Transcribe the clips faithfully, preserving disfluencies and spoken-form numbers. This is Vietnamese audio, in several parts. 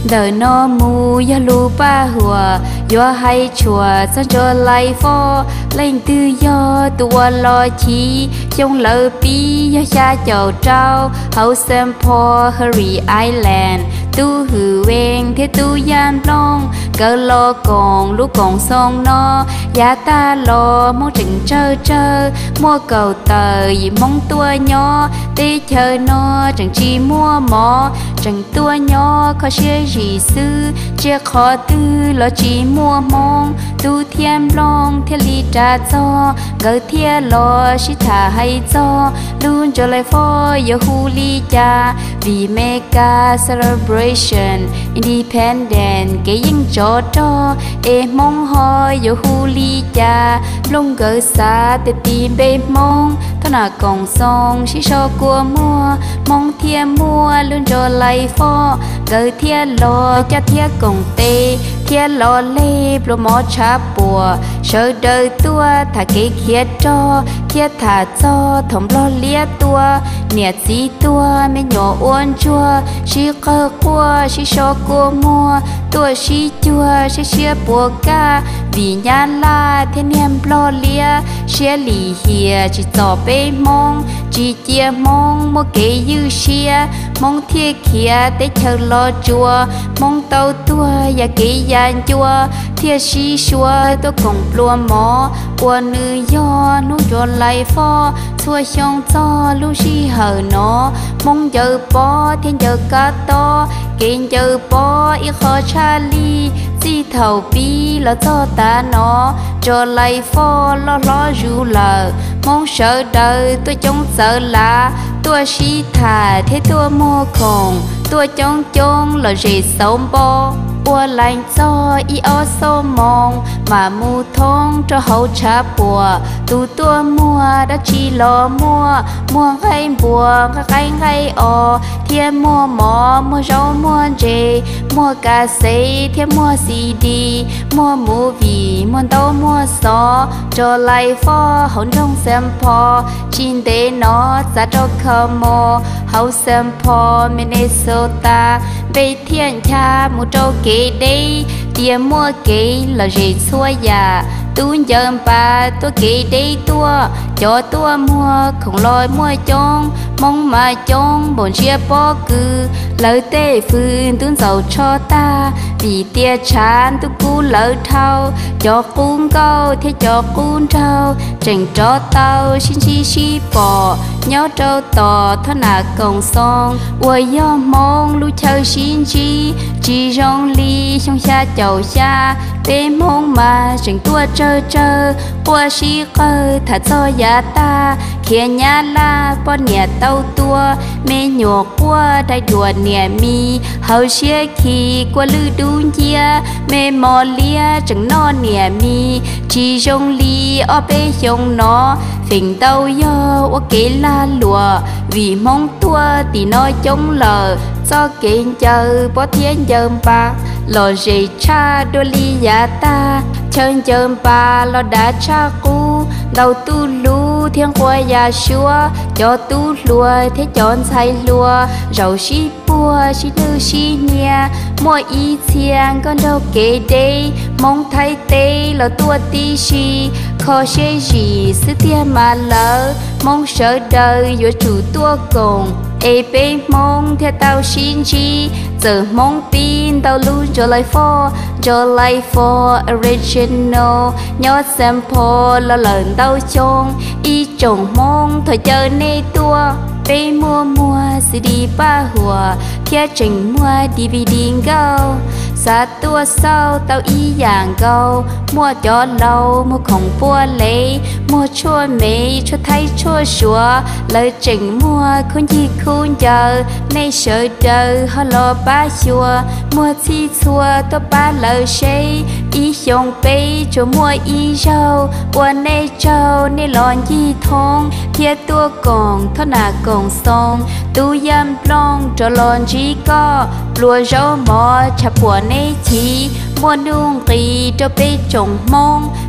đời nó mù ya lu ba hùa yo hay chùa san cho lại phò lên tự do tua lo chi trong lỡ pi ya cha chầu trao hậu xem po Harry Island tu hư ven thế tu yan long cỡ lo còn lúc còn son no ya ta lo mong chừng trơ trơ mua cầu tờ gì mong tua nhỏ tê chờ nó chẳng chi mua mỏ chẳng tua nhỏ khó chia gì sư chia khó tư lo chỉ mua mong tu thiên long thiên lý trả cho gỡ thiên lo chỉ thả hay cho luôn cho lại phò yo hu li cha vì mega celebration independent cái những chỗ cho em mong hỏi yo hu li cha long gỡ xa để tìm bên mong thà nào còn song chỉ cho của mua mong thiên mua luôn cho lại phò gỡ thiên lo cha thiên cùng tê thiên lo lê pro mò cha bùa sợ đời tua thà cái kia cho kia thà cho thầm lo lia tua nhiệt gì tua mẹ nhỏ uốn chua chỉ cơ qua chỉ cho cô mua tua chỉ chua chỉ chia bùa ca vì nhà la thiên niệm lo lia chia lì hìa chỉ tỏ bê mong chỉ chia mong mua kế dư chia mong thiê kia để chờ lo chua mong tàu tua và kế gian chua thiê si chua tôi cùng lúa mỏ của nữ do nu cho lại phò xua xong cho lu si hờ nó mong giờ bó thiên giờ cá to kiện giờ bó ít khó cha ly di thầu pi là cho ta nó cho lại phò lo lo ru lờ mong sợ đời tôi chống sợ là tôi si thà thế tôi mua khổng tôi chống chống là gì sống bó ua lạnh cho y o sô mong mà mu thông cho hậu trả bùa tu tua mua đã chỉ lo mua mua hay bùa cái hay o thiên mua mỏ mua rau mua dê mua cà xế thiên mua xê đê mua movie mua tàu mua xó cho lại phò hậu trong xem phò chín tế nó ra cho khờ mò hậu xem phò Minnesota về thiên cha một trâu kế đây tia mua kế là gì xua già tu dần ba tôi kế đây tua cho tua mua không lôi mua chong mong mà chong bọn chia bó cư lời tê phương tuôn giàu cho ta vì tia chán tôi cú lỡ thao cho cuốn câu thế cho cuốn trâu trình cho tao xin chi chi bò nhớ trâu tò thà nà còn son ôi do mong lu chơi xin chi chỉ rong ly trong xa chầu xa bên mong mà trình tua trơ trơ qua si cơ thà cho giá ta kia nhà la bọn nhà tàu tua mê nhọ qua đại đùa nhà mi hậu chia khi qua lư đun chia mê mò lia chẳng no nhà mi chỉ rong ly ở bê dòng nó phình tàu yo qua kế la lùa vì mong tua thì nói chống lờ do kiện chờ bỏ thiên dơm bạc lò gì cha đôi ly giá ta chân dơm ba lo đã cha cu đầu tu lu thiên qua già xua cho tu lùa thế chọn say lùa rau xí bùa xí tư xí nia mua y thiang con đâu kể đây mong thay tê lo tua tí xí khó xế gì sự tiền mà lỡ mong sợ đời giữa chủ tua cùng ê bê mong theo tao xin chi giờ mong pin tao luôn cho lại for cho lại for original nhớ sample lo lần tao chôn y trồng mong thời chờ nê tua bê mua mua xê đê ba hùa theo trình mua đê vê đê gâu xa tua sau tao y dạng gâu mua cho lâu mua không bua lấy mua chua mê cho thấy chua sủa lời trình mua không gì không chờ nay sợ đời họ lo ba chua mua chi chua tôi ba lời say y dòng bê cho mua y rau qua nay trâu nay lon gì thong thiệt tua còn thọ nà còn song tu yam long cho lon chỉ có lùa rau mò chập của nay chỉ mua nung kỳ cho bê trồng mong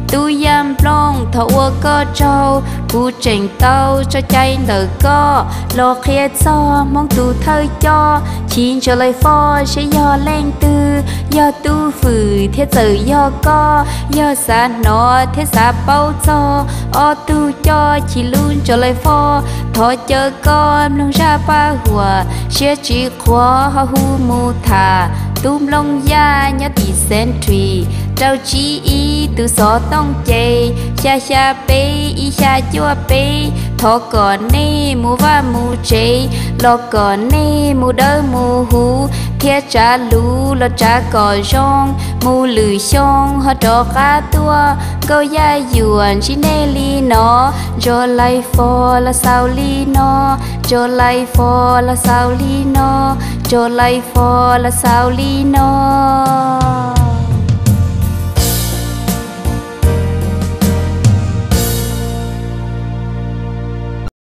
tu yam plong thọ có trâu bu trình tàu cho chạy nở co lo khía cho mong tu thơ cho chín cho lời phò sẽ do lên tư do tu phử thế giờ do co do xa nó thế xa bao cho o tu cho chỉ luôn cho lời phò thọ chờ con lông ra ba hùa sẽ chỉ khóa hu mù thà tùm lông da nhớ tỷ sen trì trao chi y từ gió tông chê xa xa bê y xa chua bê thọ còn nê mù va mù chê lo còn nê mù đơ mù hú thiết trả lú lo trả cỏ rong mù lử xong họ trò cá tua câu ya yuan chi nê li nó cho lại phò là sao li nó cho lại phò là sao li nó cho lại phò là sao li nó